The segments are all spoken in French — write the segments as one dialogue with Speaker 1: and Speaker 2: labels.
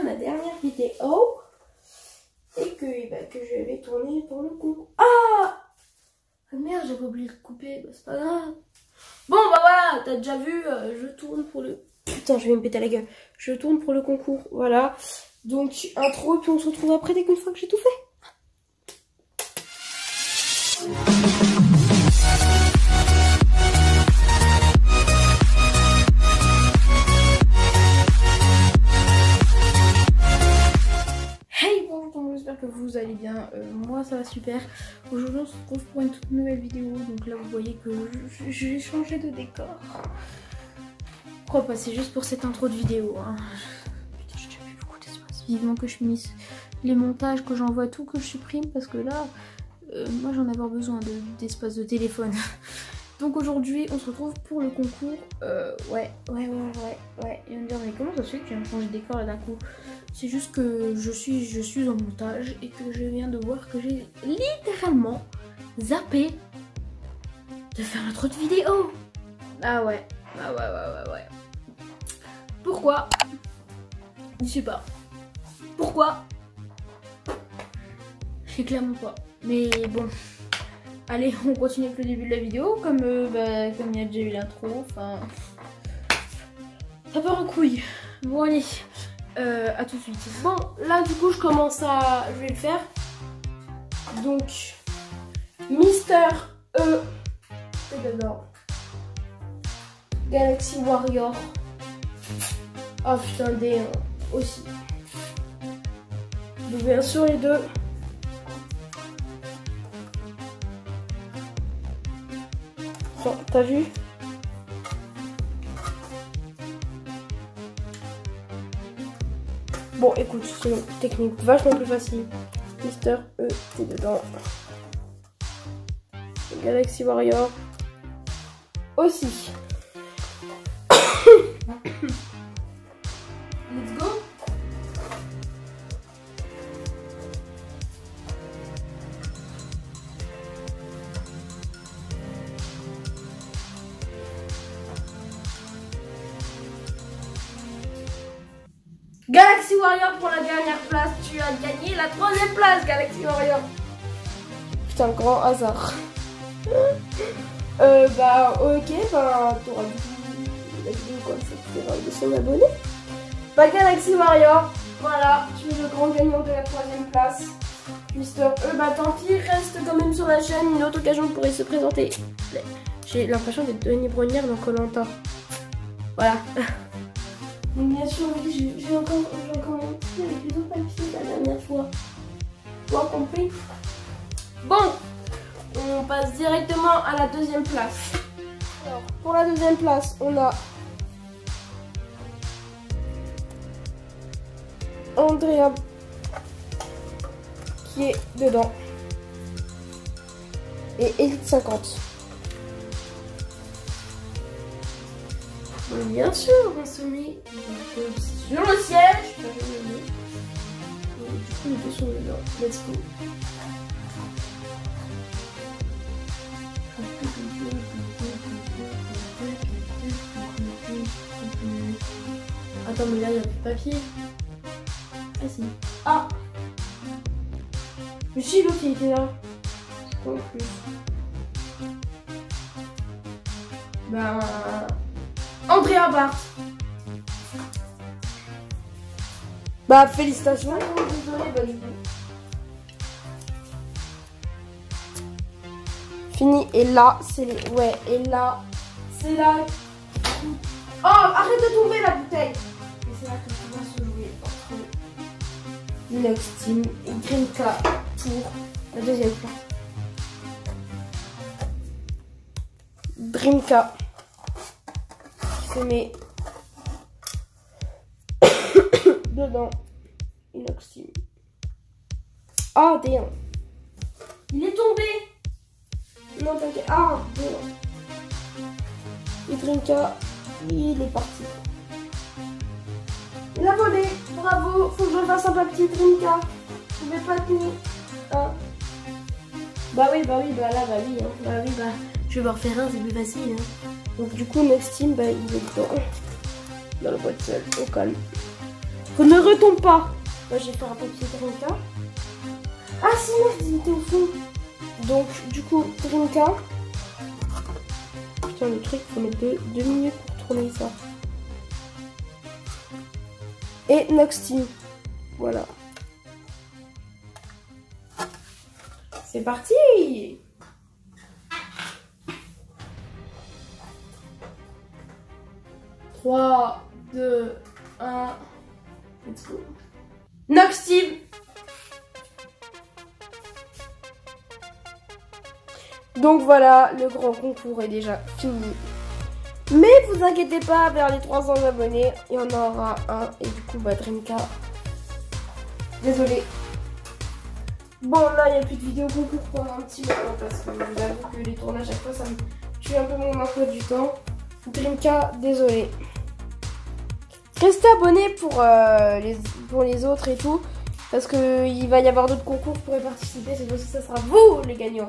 Speaker 1: ma dernière vidéo et que je vais tourner pour le concours. Ah merde, j'avais oublié de couper, bah, c'est pas grave. Bon bah voilà, t'as déjà vu, je tourne pour le... Putain, je vais me péter la gueule. Je tourne pour le concours, voilà. Donc intro, puis on se retrouve après dès qu'une fois que j'ai tout fait. J'espère que vous allez bien, moi ça va super. Aujourd'hui on se retrouve pour une toute nouvelle vidéo. Donc là vous voyez que j'ai changé de décor. Pourquoi pas, c'est juste pour cette intro de vidéo hein. Putain, j'ai déjà plus beaucoup d'espace. Vivement que je finisse les montages, que j'envoie tout, que je supprime. Parce que là, moi j'en ai avoir besoin d'espace de téléphone. Donc aujourd'hui on se retrouve pour le concours. Ouais. Il va me dire mais comment ça se fait que tu viens de changer de décor là d'un coup? C'est juste que je suis en montage et que je viens de voir que j'ai littéralement zappé de faire notre autre vidéo. Ah ouais. Pourquoi? Je sais pas. Pourquoi? Je sais clairement pas. Mais bon. Allez, on continue avec le début de la vidéo. Comme il y a déjà eu l'intro. Enfin. Ça part en couille. Bon allez. À tout de suite. Bon, là du coup je vais le faire. Donc, Mister E, c'est dedans. Galaxy Warrior. Oh putain, D aussi. Donc bien sûr les deux. Bon, t'as vu? Bon, écoute, c'est une technique vachement plus facile. Mister E, t'es dedans. Galaxy Warrior aussi. Let's go. Galaxy Warrior pour la dernière place, tu as gagné la 3e place Galaxy Warrior. Putain, grand hasard. Ok, t'auras vu la vidéo comme ça, tu feras de son abonné. Galaxy Warrior, voilà, tu es le grand gagnant de la 3e place. Mister E, tant pis, reste quand même sur la chaîne, une autre occasion pourrait se présenter. J'ai l'impression d'être Denis Brognière dans Koh-Lanta. Voilà. Donc bien sûr, oui, j'ai encore menti avec les autres papiers la dernière fois. Toi compris? Bon, on passe directement à la 2e place. Alors, pour la 2e place, on a Andrea qui est dedans. Et Elite 50. Bien sûr, on se met sur le siège. Du coup, les deux sont dedans. Let's go. Attends, mais là, il y a plus de papier. Ah, si. Ah! Mais si, l'autre, il était là. C'est quoi en plus? Andrea Bart. Félicitations. Désolée, du coup. Fini. Et là, c'est les... Ouais, et là, c'est là... Oh, arrête de tomber la bouteille. Et c'est là que tout va se jouer entre Inox Team et Grimka pour la 2e place. Grimka se met dedans. Inox Team. Ah, damn. Il est tombé. Non, t'inquiète. Ah, damn. Et Grimka, il est parti. Il a volé. Bravo. Faut que je fasse un papier, Grimka. Je vais pas tenir. Ah. Je vais me refaire un, c'est plus facile. Hein. Donc du coup, Next Team, il est dans la boîte seule, au calme.
Speaker 2: Ne retombe pas. Moi, je vais faire un papier Drinka. Ah si, merde, il était au fond. Donc, du coup, Drinka. Putain, le truc, il faut mettre 2 minutes pour tourner ça. Et Nox Team. Voilà. C'est parti! 3, 2, 1, let's go. Nox Team! Donc voilà, le grand concours est déjà fini. Mais vous inquiétez pas, vers les 300 abonnés, il y en aura un. Et du coup, bah, Drinka, désolé. Bon, là, il n'y a plus de vidéo concours pendant un petit moment parce que j'avoue que les tournages à chaque fois, ça me tue un peu mon emploi du temps. Drinka, désolé. Restez abonnés pour les autres et tout. Parce qu'il va y avoir d'autres concours, vous pourrez participer. Cette fois-ci, ça sera vous les gagnants.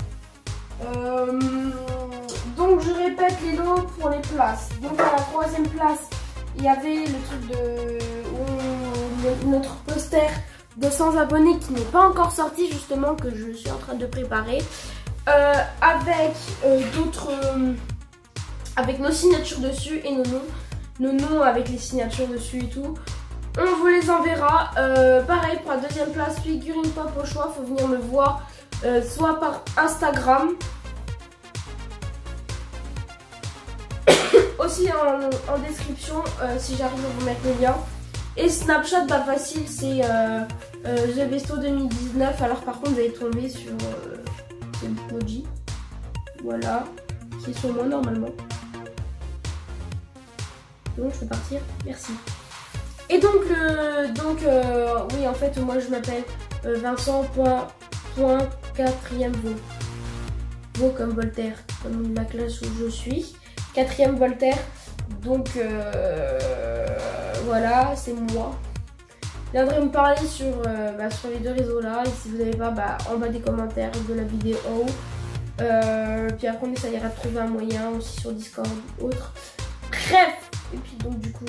Speaker 2: Donc je répète les lots pour les places. Donc à la 3e place, il y avait le truc de notre poster de 100 abonnés qui n'est pas encore sorti justement, que je suis en train de préparer. Avec d'autres... avec nos signatures dessus et nos noms avec les signatures dessus et tout. On vous les enverra. Pareil pour la 2e place, figurine pop au choix, faut venir me voir. Soit par Instagram, aussi en description si j'arrive à vous mettre le lien. Et Snapchat, bah facile, c'est TheBesto 2019. Alors par contre vous allez tomber sur Moji, voilà, qui est sur moi normalement. Donc je peux partir, merci. Et donc oui, en fait moi je m'appelle Vincent.4e Vaux comme Voltaire, comme la classe où je suis. 4e Voltaire. Donc voilà, c'est moi. Viendrez me parler sur les 2 réseaux là. Et si vous n'avez pas, en bas des commentaires de la vidéo en haut. Puis après on essayera de trouver un moyen aussi sur Discord ou autre. Bref. Et puis donc du coup,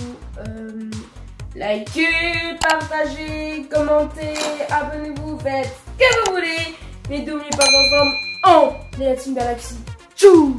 Speaker 2: likez, partagez, commentez, abonnez-vous, faites ce que vous voulez. Mais n'oubliez pas d'ensemble, on est la Team Galaxy. Tchou!